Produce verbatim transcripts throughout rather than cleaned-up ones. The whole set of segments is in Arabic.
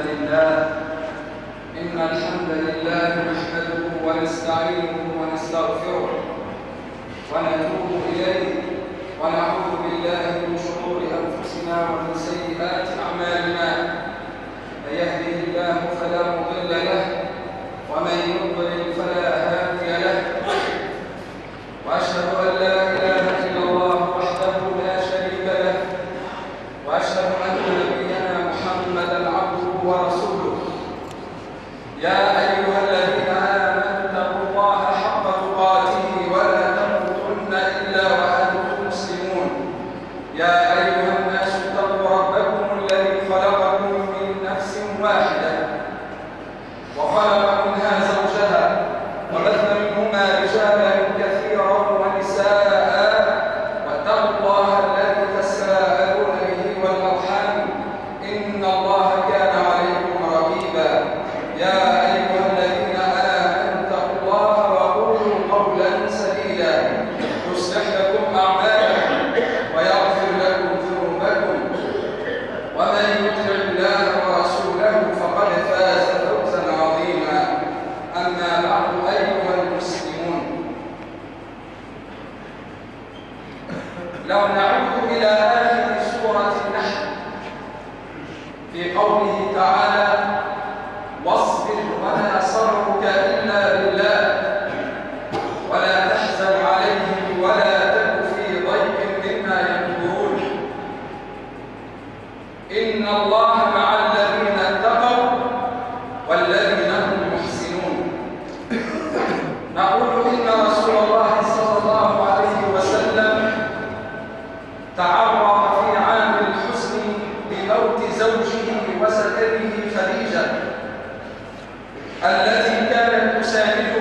لله إن الحمد لله نحمده ونستعينه ونستغفره ونتوب إليه ونعوذ بالله من شرور أنفسنا ومن سيئات أعمالنا من يهده الله فلا مضل له ومن يضلل فلا هادي له وأشهد أن لا إله إلا الله وحده لا شريك له وأشهد أن نبينا محمدا عبده ورسوله يا أيها الذين آمنوا اتقوا الله حق تقاته ولا تموتن إلا وأنتم مسلمون يا أيها الناس اتقوا ربكم الذي خلقكم من نفس واحدة وخلق منها زوجها وبث منهما رجالا كثيرا ونساء واتقوا الله الذي تساءلون به والأرحام إن الله كان عليكم رقيبا يا أيها الذين آمنوا اتقوا الله وقولوا قولا سديدا يصلح لكم أعمالكم ويغفر لكم ذنوبكم ومن يطع الله ورسوله فقد فاز فوزا عظيما أما بعد أيها المسلمون لو نعود إلى آخر سورة النحل في قوله تعالى واصبر وما صبرك إلا بالله ولا تحزن عليهم ولا تك في ضيق مما يمكرون إن الله مع الذين اتقوا والذين هم محسنون. نقول إن رسول الله صلى الله عليه وسلم تعرض في عام الحزن بموت زوجه وسكنه خديجة التي كانت تسانده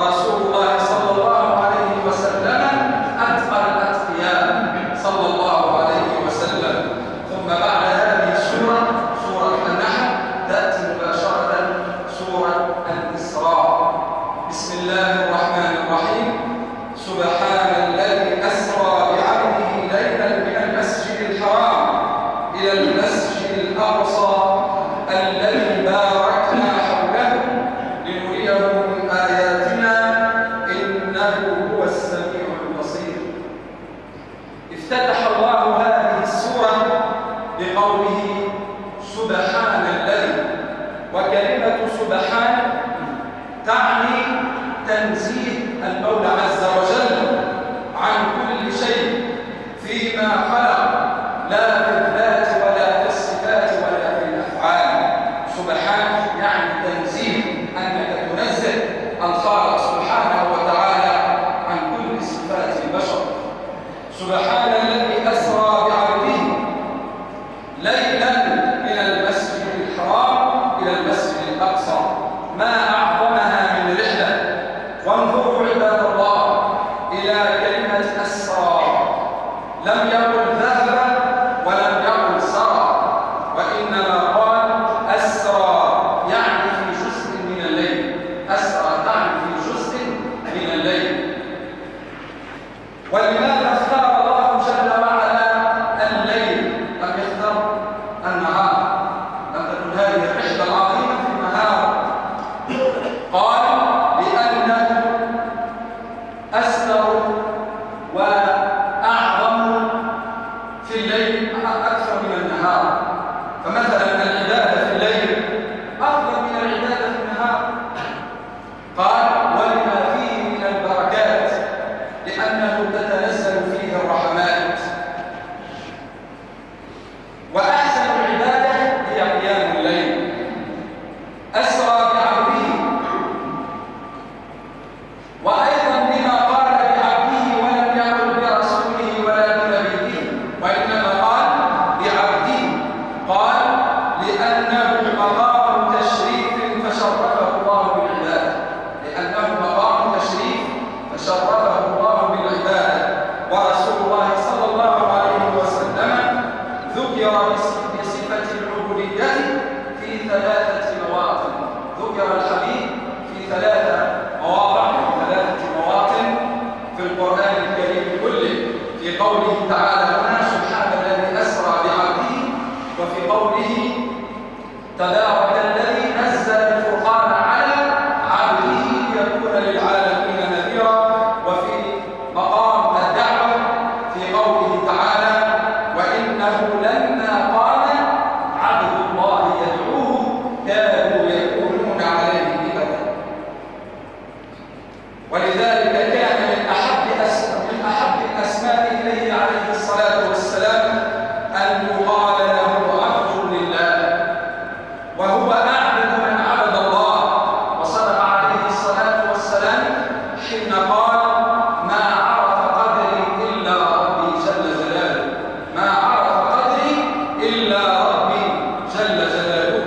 ورسول الله صلى الله عليه وسلم أتقى الأتقياء صلى الله عليه وسلم. ثم بعد هذه السورة سورة النحل تأتي مباشرة سورة الإسراء. بسم الله الرحمن الرحيم. سبحان الذي أسرى بعبده ليلا من المسجد الحرام إلى المسجد الأقصى الذي باركنا حوله لنريه من آياتنا إنه هو السميع البصير. افتتح الله هذه السورة بقوله سبحان الذي، وكلمة سبحان تعني تنزيه المولى عز وجل عن كل شيء فيما خلق، لا في الذات ولا في الصفات ولا في الأفعال. سبحان يعني تنزيه، أنك تنزه الخالق سبحانه وتعالى عن كل صفات البشر. سبحان الذي أسرى بعبده ليلا من المسجد الحرام إلى المسجد الأقصى. ما أعظمها من رحلة. وانظروا عباد الله إلى كلمة أسرى، لم يقل ذهب ولم يقل سرى، وإنما قال أسرى يعني في جزء من الليل. أسرى يعني في جزء من الليل. ولماذا اختار الله جل وعلا الليل لم يختار النهار؟ لم تكن هذه الرحلة العظيمة في النهار. قال لأنه أسر وأعظم في الليل أكثر من النهار. فمثلا العبادة في الليل أفضل من العبادة في النهار. قال ولما فيه من البركات، لأنه تتنزل فيه الرحمات. وأحسن العبادة هي قيام الليل. أسرى بعبده، وأيضا بما قال بعبده ولم يقل برسوله ولا بنبيه، وإنما قال بعبده. قال لأنه مقام تشريف فشرفه الله بالعبادة. لأنه مقام تشريف فشرفه الله بالعبادة. ورسول الله صلى الله عليه وسلم ذكر بصفة العبودية في ثلاثة مواطن. ذكر الحبيب في ثلاثة مواضع، في ثلاثة مواطن في القرآن الكريم كله. في قوله تعالى هنا سبحان الذي أسرى بعبده، وفي قوله تبارك الذي نزل الفرقان على عبده ليكون للعالمين نذيرا. وفي مقام الدعوة في قوله تعالى وإنه لما قام عبد الله يدعوه كانوا يكونون عليه لبدا. ولذلك كان من أحب من أحب الأسماء إليه عليه الصلاة والسلام أن يقال له عبد لله، وهو أعبد من عبد الله. وصدق عليه الصلاة والسلام حين قال ما عرف قدري إلا ربي جل جلاله. ما عرف قدري إلا ربي جل جلاله.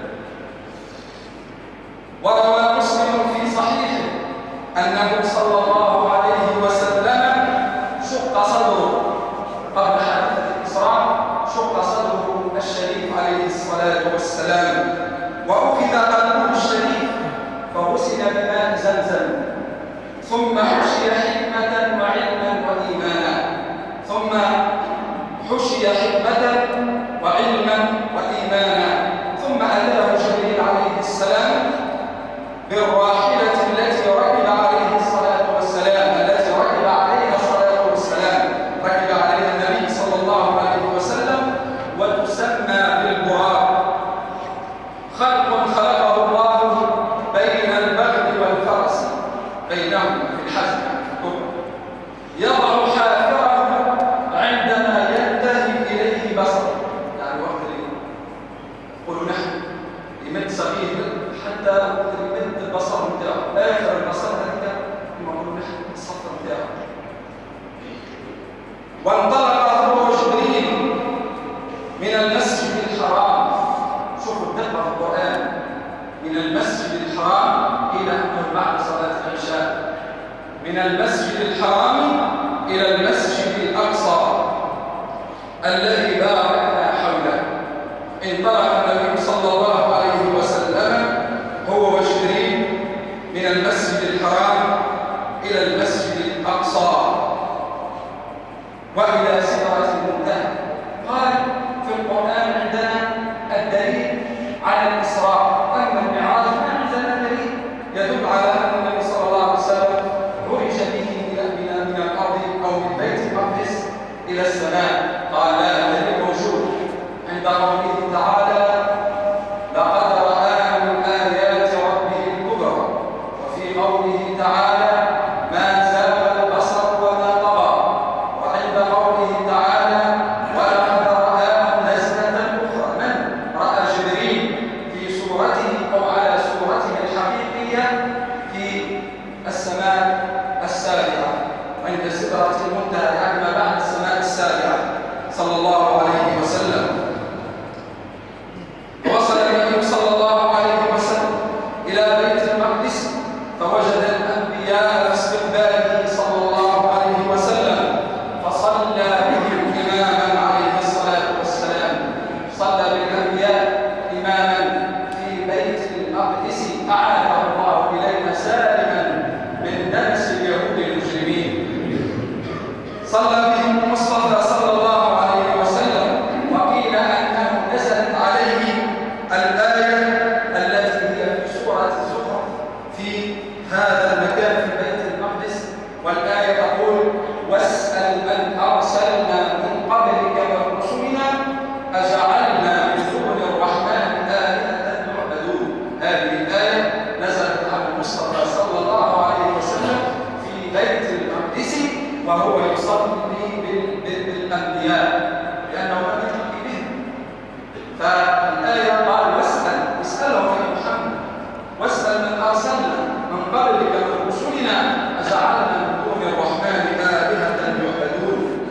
وروى مسلم في صحيحه أنه صلى الله عليه وسلم شق صدره قبل حادثة الإسراء، شق صدره الشريف عليه الصلاة والسلام، وأخذ قلبه الشريف فغسل بماء زمزم، ثم حشي حكمة وعلما وإيمانا، ثم حشي حكمة وعلما وإيمانا، ثم أتاه جبريل عليه السلام بالراحلة التي ركب عليه الصلاة والسلام، التي ركب عليها الصلاة والسلام، ركب عليها النبي صلى الله عليه وسلم، وتسمى بالبراق. خلق خلقه الله بين البغل والفرس، بينهما في الحزم الكبرى، يضع حافره عندما ينتهي إليه بصره، يعني وقت قولوا نحن يمد صغير حتى يمد البصر بتاعه، آخر البصر هذا كما قولوا نحن الصفر بتاعه. وانطلق هو جبريل من المسجد الحرام، شوفوا الدقة في القرآن، من المسجد الحرام إلى أن بعد صلاة العشاء من المسجد الحرام إلى المسجد الأقصى الذي باركنا حوله. انطلق النبي صلى الله عليه وسلم هو وجبريل من المسجد الحرام إلى المسجد الأقصى وإلى سدرة المنتهى. قال في القرآن عندنا الدليل على الإسراء، أما المعراج ما عندنا دليل يدل على أن النبي صلى الله عليه وسلم عرج به من الأرض أو من بيت المقدس إلى السماء. قال لا، الدليل موجود عند قوله تعالى لقد رآه من آيات ربه الكبرى، وفي قوله تعالى ما زاغ البصر وما طغى، وعند قوله تعالى ولقد رآه نزلة أخرى. من رأى جبريل في صورته أو على صورته الحقيقية في السماء السابعة عند سدرة المنتهى، يعني ما بعد السماء السابعة صلى الله عليه وسلم. ووصل النبي صلى الله عليه وسلم إلى بيت المقدس فوجد الأنبياء في استقباله صلى الله عليه وسلم، فصلى بهم إماما عليه الصلاة والسلام. صلى بالأنبياء إماما في بيت المقدس أعاده الله إلينا سالما من دنس اليهود المجرمين. صلى بهم المصطفى صلى الله عليه وسلم، وقيل أنه نزلت عليه الآية التي هي في سورة الزخرف في هذا المكان في بيت المقدس، والآية تقول واسأل من أرسلنا من قبلك من رسلنا أجعلنا من دون الرحمن آلهة يعبدون. هذه الآية نزلت على المصطفى صلى الله عليه وسلم في بيت المقدس وهو يصلي بالأنبياء لأنه لم يلتقي بهم. فالآية قال واسأل، اسألهم يا محمد، واسأل من أرسلنا من قبلك من رسلنا أجعلنا من دون الرحمن آلهة يعبدون.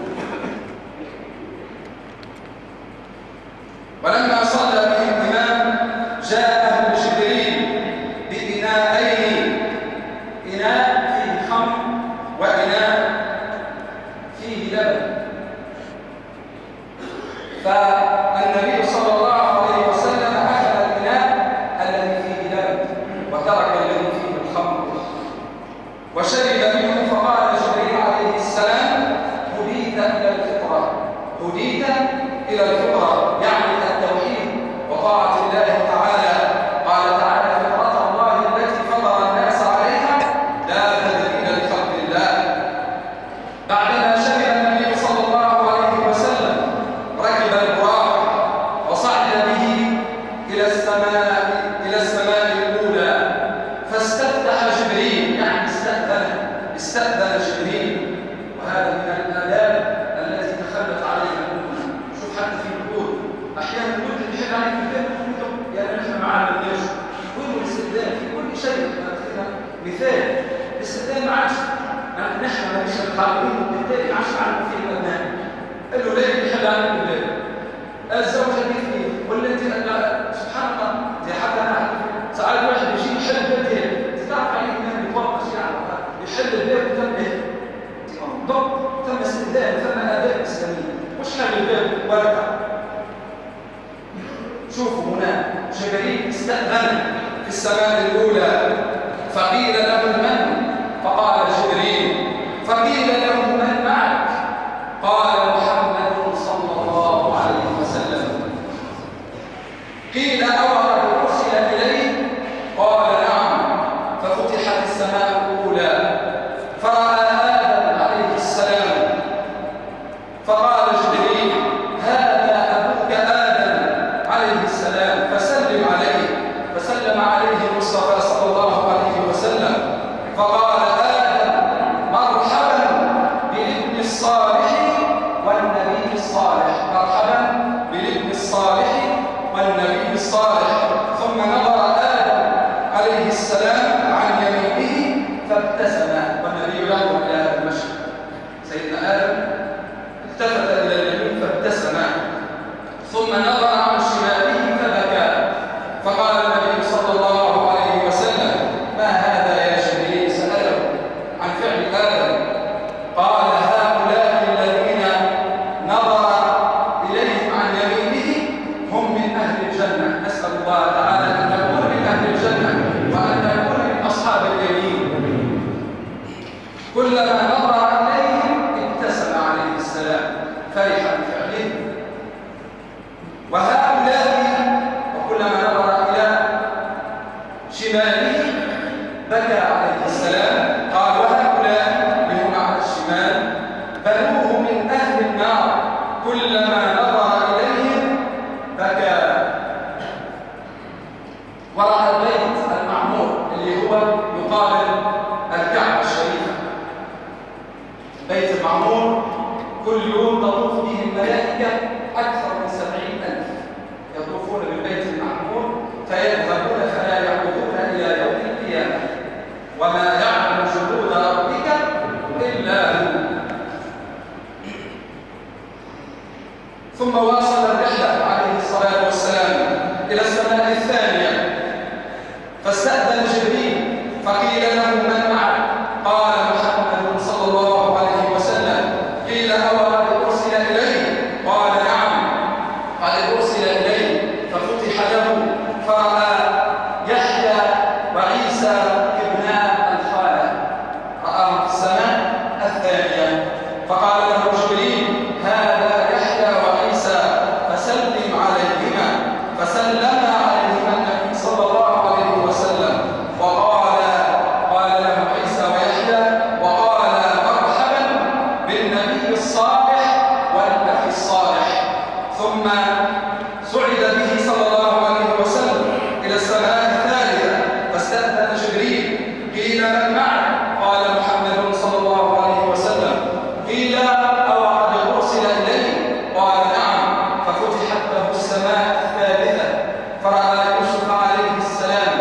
ولما صلى به الإمام جاءه جبريل بإناءين، إناء فيه خمر وإناء فيه لبن. فالنبي صلى الله عليه وسلم أخذ الإناء الذي فيه لبن وترك الذي فيه الخمر وشرب منه. فقال جبريل عليه السلام هديت إلى الفطرة، هديت إلى الفطرة يعني التوحيد وطاعة الله تعالى. قال تعالى فطرة الله التي فطر الناس عليها لا تبديل لخلق الله. بعدما شرب النبي صلى الله عليه وسلم ركب البراق وصعد به إلى السماء إلى السماء الأولى، فاستفتح جبريل يعني استأذن استأذن جبريل. وهذا من الآداب التي تخلت عليها الأمة. شوف حتى في البيوت أحيانا كل الحين عليك في البيت يعني نحن معنا الجيش كل الاستئذان في كل شيء. مثال الاستئذان ما عادش نحن مش متعلمين وبالتالي عاش على فيه الأبناء. قال له ليه بيحل عنك الباب؟ الزوجة مثلي ولا انت سبحان الله زي حتى انا ساعات واحد يجي يحل الباب ديالي تعرف عليه انه بيتوقف يعني يحل الباب وتم ايه؟ ضبط تم استئذان ثم آداب إسلامية. وش حل الباب ورقة؟ شوفوا هنا جبريل استأذن في السماء الأولى فقيل له من؟ فقال جبريل. فقيل له من معك؟ قال محمد صلى الله عليه وسلم. قيل أوقد أرسل إليه؟ قال نعم. ففتحت السماء الأولى فرأى آدم عليه السلام. فقال جبريل هذا أبوك آدم عليه السلام فسلم عليه. فسلم عليه المصطفى صلى كلما نظر إليهم ابتسم عليه السلام فرح بفعلهم. وهؤلاء وكلما نظر إلى شماله بكى عليه السلام. قال وهؤلاء اللي هم على الشمال بنوه من أهل النار كلما نظر إليهم بكى. ورأى البيت المعمور اللي هو يقابل الكعبة الشريفة. البيت المعمور كل يوم تطوف به الملائكة أكثر من سبعين ألف يطوفون بالبيت المعمور فيذهبون فلا يعودون إلى يوم القيامة. وما يعلم جنود ربك إلا هو. ثم واصل الرحلة عليه الصلاة والسلام إلى السماء الثانية فاستأذن جبريل فقيل له من معك؟ قال محمد صلى الله عليه وسلم. قيل أو قد أرسل إليه؟ قال نعم قد أرسل إليه. ففتح له فرأى يحيى وعيسى ابنا الخالة، رآهم في السماء الثانية. فقال له جبريل هذا يحيى وعيسى فسلم عليهما. فسلم عليهما النبي صلى الله عليه وسلم وقال قال له عيسى ويحيى وقال مرحبا بالنبي الصالح والأخ الصالح. ثم صعد به صلى الله عليه وسلم إلى السماء الثالثة فاستأذن جبريل. قيل من معه؟ قال محمد صلى الله عليه وسلم. قيل أو قد أرسل إليه؟ قال نعم. ففتحت له السماء الثالثة فرأى يوسف عليه السلام.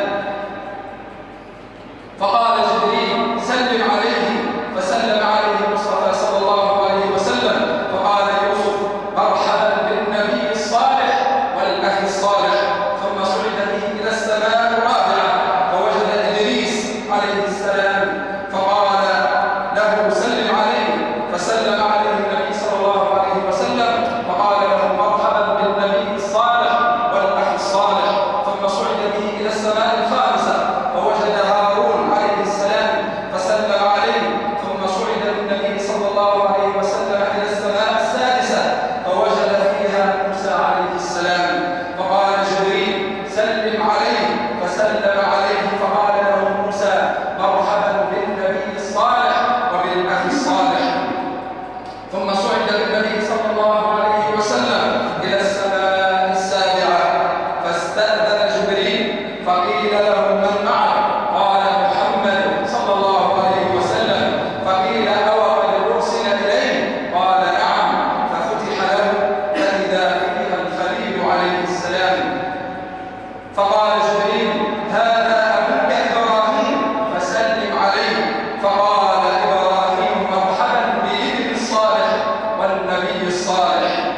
فقال جبريل سلم عليه. فسلم عليه المصطفى صلى الله عليه وسلم. فقال يوسف مرحبا بالنبي الصالح والأخ الصالح. ثم صعد به إلى السماء الرابعة فوجد إدريس عليه السلام. فقال له سلم عليه. فسلم عليه النبي صلى الله عليه وسلم. فقال له مرحبا بالنبي الصالح والأخ الصالح. ثم صعد به إلى السماء الخامسة فوجد هارون عليه السلام. فسلم عليه. ثم صعد بالنبي صلى الله عليه وسلم إلى السماء السادسة فوجد فيها موسى عليه السلام. فقال جبريل سلم عليه. فسلم عليه. فقال له موسى مرحبا بالنبي الصالح وبالأخ الصالح. ثم صعد بالنبي صلى الله عليه وسلم إلى السماء السابعة فاستأذن جبريل فقيل له من معه؟ قال محمد صلى الله عليه وسلم. فقيل أو قد أرسل إليه؟ قال نعم. ففتح له فإذا فيها الخليل عليه السلام. فقال جبريل هذا أبوك إبراهيم فسلم عليه. فقال إبراهيم مرحبا بابن الصالح والنبي الصالح.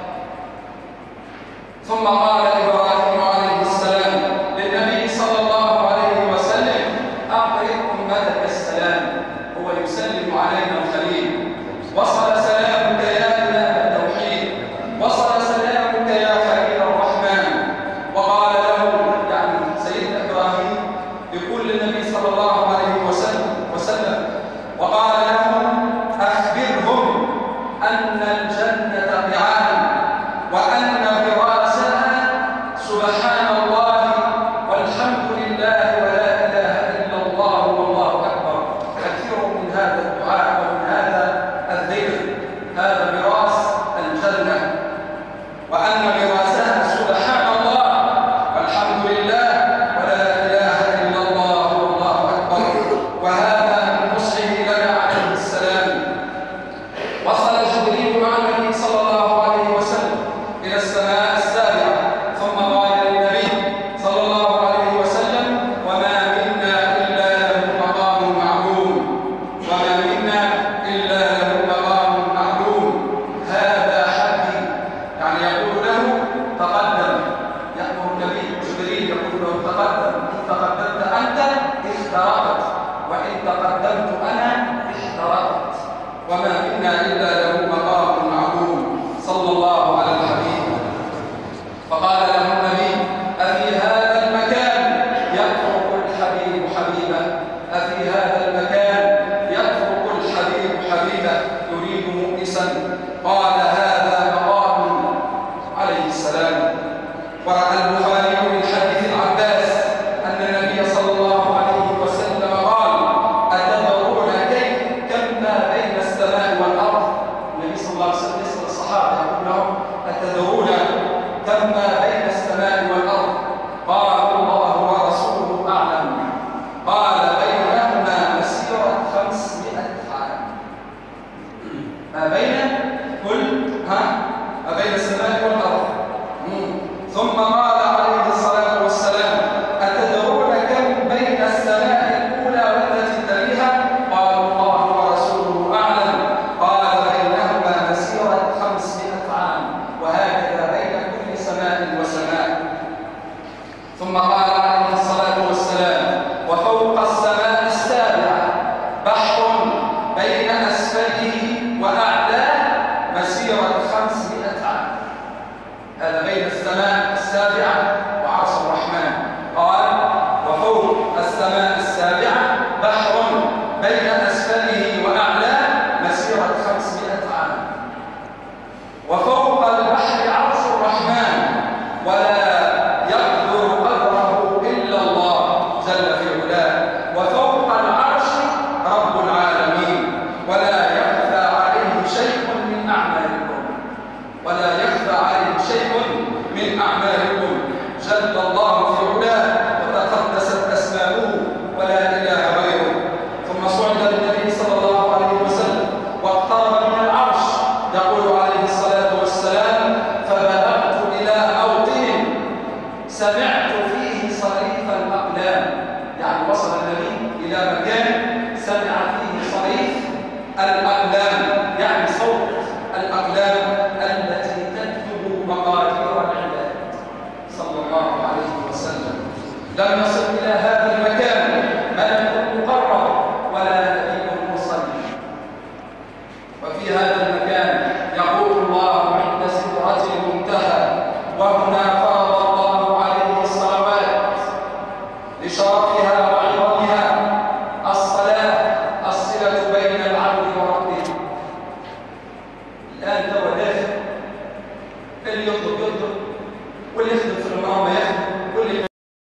ثم قال إبراهيم عليه السلام للنبي صلى الله عليه وسلم أقرئ أمتك السلام. هو يسلم علينا الخليل. وصل سلامك يا إله التوحيد. وصل سلامك يا خليل الرحمن. وقال له يعني سيدنا إبراهيم يقول للنبي صلى الله عليه وسلم وسلم وقال لهم أخبرهم أن الجنة قعان وأن فراسها سبحان الله والحمد لله ولا إله إلا الله والله أكبر. كثير من هذا الدعاء ومن هذا الذكر. هذا ميراث الجنة. وأن ميراثها سبحان الله والحمد لله ولا إله إلا الله والله أكبر. وهذا من نصحه لنا عليه السلام. وصل جبريل مع النبي صلى الله عليه وسلم إلى السماء السابعة ثم قال للنبي صلى الله عليه وسلم وما منا إلا له مقام معلوم. وما منا إلا له مقام معلوم. هذا حدي. يعني يقول له تقدم. يأمر النبي جبريل يقول له تقدم. إن تقدمت أنت احترقت وإن تقدمت أنا احترقت. وما منا إلا له مقام معلوم. صلى الله على الحبيب. فقال له النبي أفي هذا المكان يترك الحبيب حبيبه؟ أفي هذا المكان يترك سبيلا يريد مؤنسا قال هذا مقام عليه السلام. ورأى البخاري من حديث العباس أن النبي صلى الله عليه وسلم قال أتدرون كيف كم ما بين السماء والأرض؟ النبي صلى الله عليه وسلم يسأل الصحابة يقول لهم أتدرون كم ما بين السماء والأرض؟ قالوا الله ورسوله أعلم. قال بينهما مسيرة خمسمائة عام. ما بين كل ها ما بين السماء والأرض. ثم قال عليه الصلاة والسلام أتدرون كم بين السماء الأولى والتي تليها؟ قالوا الله ورسوله أعلم. قال بينهما مسيرة خمسمائة عام، وهكذا بين كل سماء وسماء. ثم قال عليه الصلاة والسلام وفوق السماء السابعة بحر بين أسفله وأعلاه مسيرة خمسمائة عام. هذا بين السماء السابعة وعرش الرحمن. قال وفوق السماء السابعة بحر بين أسفله وأعلاه مسيرة خمسمائة عام. وفوق البحر عرش الرحمن ولا يقدر قدره إلا الله جل في علاه. وفوق العرش رب العالمين ولا يخفى عليه شيء من أعمالكم ولا يخفى عليه شيء من أعمالكم جل الله في علاه وتقدست أسماؤه ولا إله غيره. ثم صعد النبي صلى الله عليه وسلم واقترب من العرش يقول عليه الصلاة والسلام فبلغت إلى موطن سمعت فيه صريف الأقلام. يعني وصل النبي إلى مكان سمع فيه صريف الأقلام، يعني صوت الأقلام التي تكتب مقادير العباد صلى الله عليه وسلم. لم